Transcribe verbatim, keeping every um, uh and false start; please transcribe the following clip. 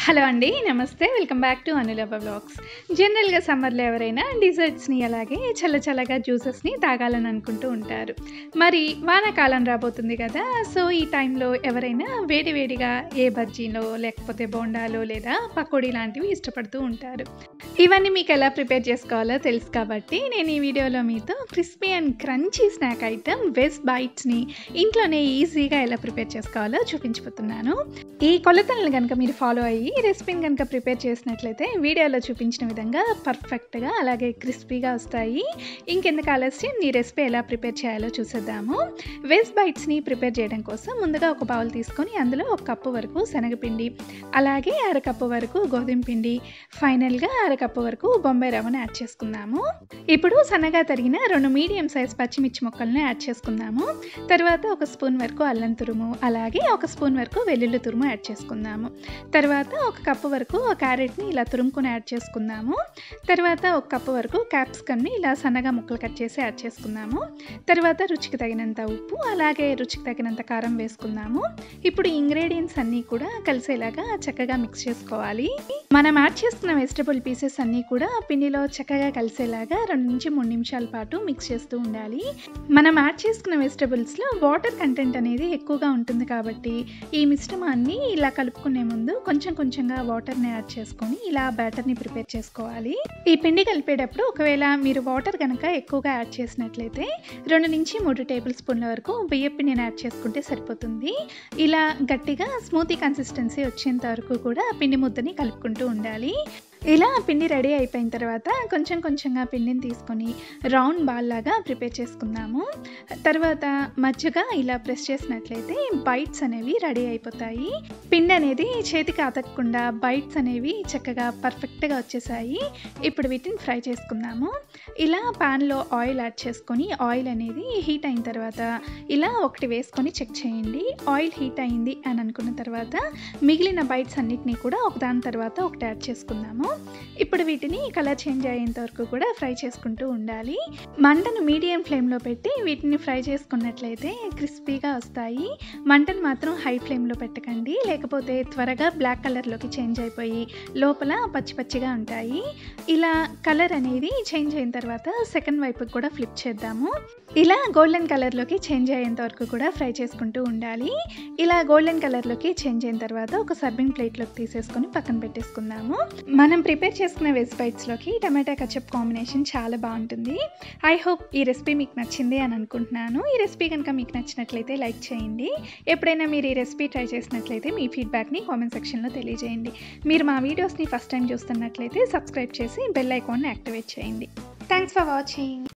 Hello అండి, నమస్తే. Welcome back to Anulabha vlogs. జనరల్‌గా సమ్మర్‌లో ఎవరైనా డిజర్ట్స్‌ని అలాగే చల్ల చల్లగా జ్యూసెస్‌ని తాగాలని అనుకుంటూ ఉంటారు. మరి వానాకాలం రాబోతుంది కదా! సో, ఈ టైంలో ఎవరైనా వేడి వేడిగా ఏ బజ్జీలో, లేకపోతే బోండాలో లేదా పకోడీ లాంటివి ఇష్టపడుతూ ఉంటారు. ఇవన్నీ మీకు ఎలా ప్రిపేర్ చేసుకోవాలో తెలుసు కాబట్టి నేను ఈ వీడియోలో మీతో crispy and crunchy snack item veg బైట్స్‌ని ఇంట్లోనే ఈజీగా ఎలా ప్రిపేర్ చేసుకోవాలో చూపించబోతున్నాను. ఈ కొలతలను గనుక మీరు ఫాలో అయ్యి ఈ రెసిపీని కనుక ప్రిపేర్ చేసినట్లయితే వీడియోలో చూపించిన విధంగా పర్ఫెక్ట్‌గా అలాగే క్రిస్పీగా వస్తాయి. ఇంకెందుకు ఆలస్యం, ఈ రెసిపీ ఎలా ప్రిపేర్ చేయాలో చూసేద్దాము. వెజ్ బైట్స్‌ని ప్రిపేర్ చేయడం కోసం ముందుగా ఒక బౌల్ తీసుకొని అందులో ఒక కప్పు వరకు శనగపిండి, అలాగే అరకప్పు వరకు గోధుమ పిండి, ఫైనల్‌గా అరకప్పు వరకు బొంబాయి రవ్వను యాడ్ చేసుకుందాము. ఇప్పుడు సన్నగా తరిగిన రెండు మీడియం సైజ్ పచ్చిమిర్చి ముక్కలను యాడ్ చేసుకుందాము. తర్వాత ఒక స్పూన్ వరకు అల్లం తురుము, అలాగే ఒక స్పూన్ వరకు వెల్లుల్లి తురుము యాడ్ చేసుకుందాము. తర్వాత ఒక కప్పు వరకు క్యారెట్ని ఇలా తురుముకొని యాడ్ చేసుకుందాము. తర్వాత ఒక కప్పు వరకు క్యాప్సికమ్ని ఇలా సన్నగా ముక్కలు కట్ చేసి యాడ్ చేసుకుందాము. తర్వాత రుచికి తగినంత ఉప్పు, అలాగే రుచికి తగినంత కారం వేసుకుందాము. ఇప్పుడు ఇంగ్రీడియంట్స్ అన్నీ కూడా కలిసేలాగా చక్కగా మిక్స్ చేసుకోవాలి. మనం యాడ్ చేసుకున్న వెజిటబుల్ పీసెస్ అన్నీ కూడా పిండిలో చక్కగా కలిసేలాగా రెండు నుంచి మూడు నిమిషాల పాటు మిక్స్ చేస్తూ ఉండాలి. మనం యాడ్ చేసుకున్న వెజిటబుల్స్లో వాటర్ కంటెంట్ అనేది ఎక్కువగా ఉంటుంది కాబట్టి ఈ మిశ్రమాన్ని ఇలా కలుపుకునే ముందు కొంచెం కొంచెంగా వాటర్ని యాడ్ చేసుకొని ఇలా బ్యాటర్ని ప్రిపేర్ చేసుకోవాలి. ఈ పిండి కలిపేటప్పుడు ఒకవేళ మీరు వాటర్ కనుక ఎక్కువగా యాడ్ చేసినట్లయితే రెండు నుంచి మూడు టేబుల్ స్పూన్ల వరకు బియ్యం పిండిని యాడ్ చేసుకుంటే సరిపోతుంది. ఇలా గట్టిగా స్మూతీ కన్సిస్టెన్సీ వచ్చేంత వరకు కూడా పిండి ముద్దని కలుపుకుంటూ ఉండాలి. ఇలా పిండి రెడీ అయిపోయిన తర్వాత కొంచెం కొంచెంగా పిండిని తీసుకొని రౌండ్ బాల్ లాగా ప్రిపేర్ చేసుకుందాము. తర్వాత మధ్యగా ఇలా ప్రెస్ చేసినట్లయితే బైట్స్ అనేవి రెడీ అయిపోతాయి. పిండి అనేది చేతికి అతకకుండా బైట్స్ అనేవి చక్కగా పర్ఫెక్ట్గా వచ్చేసాయి. ఇప్పుడు వీటిని ఫ్రై చేసుకుందాము. ఇలా ప్యాన్లో ఆయిల్ యాడ్ చేసుకొని ఆయిల్ అనేది హీట్ అయిన తర్వాత ఇలా ఒకటి వేసుకొని చెక్ చేయండి. ఆయిల్ హీట్ అయింది అని అనుకున్న తర్వాత మిగిలిన బైట్స్ అన్నిటినీ కూడా ఒకదాని తర్వాత ఒకటి యాడ్ చేసుకుందాము. ఇప్పుడు వీటిని కలర్ చేంజ్ అయ్యేంత వరకు కూడా ఫ్రై చేసుకుంటూ ఉండాలి. మంటను మీడియం ఫ్లేమ్లో పెట్టి వీటిని ఫ్రై చేసుకున్నట్లయితే క్రిస్పీగా వస్తాయి. మంటను మాత్రం హై ఫ్లేమ్లో పెట్టకండి, లేకపోతే త్వరగా బ్లాక్ కలర్లోకి చేంజ్ అయిపోయి లోపల పచ్చి పచ్చిగా ఉంటాయి. ఇలా కలర్ అనేది చేంజ్ అయిన తర్వాత సెకండ్ వైపుకి కూడా ఫ్లిప్ చేద్దాము. ఇలా గోల్డెన్ కలర్లోకి చేంజ్ అయ్యేంత వరకు కూడా ఫ్రై చేసుకుంటూ ఉండాలి. ఇలా గోల్డెన్ కలర్లోకి చేంజ్ అయిన తర్వాత ఒక సర్వింగ్ ప్లేట్లోకి తీసేసుకొని పక్కన పెట్టేసుకుందాము. మనం ప్రిపేర్ చేసుకున్న వెజ్ బైట్స్లోకి టమాటా కచప్ కాంబినేషన్ చాలా బాగుంటుంది. ఐ హోప్ ఈ రెసిపీ మీకు నచ్చింది అని అనుకుంటున్నాను. ఈ రెసిపీ కనుక మీకు నచ్చినట్లయితే లైక్ చేయండి. ఎప్పుడైనా మీరు ఈ రెసిపీ ట్రై చేసినట్లయితే మీ ఫీడ్బ్యాక్ని కామెంట్ సెక్షన్లో తెలియజేయండి. మీరు మా వీడియోస్ని ఫస్ట్ టైం చూస్తున్నట్లయితే సబ్స్క్రైబ్ చేసి బెల్ ఐకాన్ని యాక్టివేట్ చేయండి. Thanks for watching.